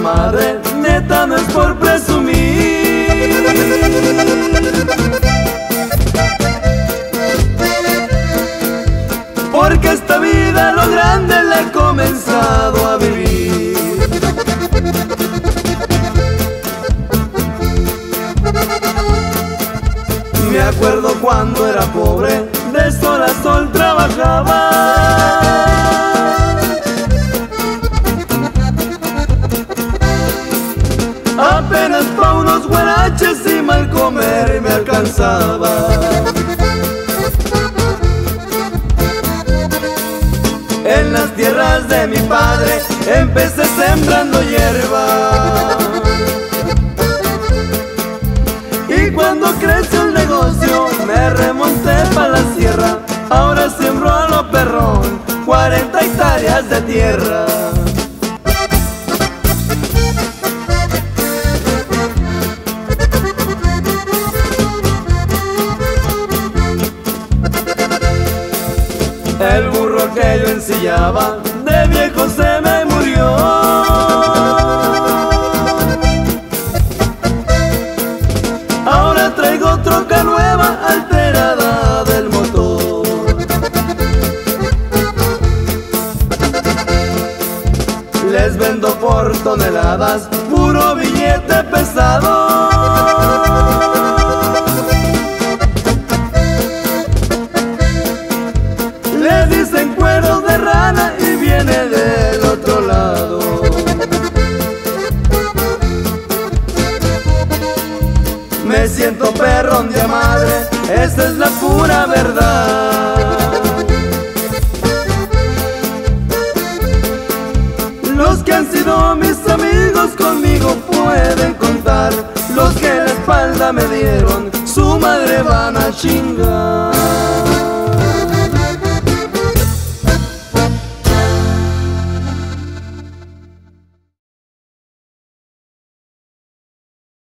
madre, neta no es por presumir. Porque esta vida lo grande la he comenzado a vivir. Me acuerdo cuando era pobre, de sol a sol trabajaba. Apenas pa' unos guaraches y mal comer me alcanzaba. En las tierras de mi padre empecé sembrando hierba. Y cuando creció el negocio me remonté pa' la sierra. Ahora siembro a lo perrón 40 hectáreas de tierra. El burro que yo ensillaba de viejo se me murió. Ahora traigo troca nueva alterada del motor. Les vendo por toneladas puro billete pesado. Les dicen cuero de rana y viene del otro lado. Me siento perrón de madre, esa es la pura verdad. Los que han sido mis amigos conmigo pueden contar. Los que la espalda me dieron, su madre van a chingar.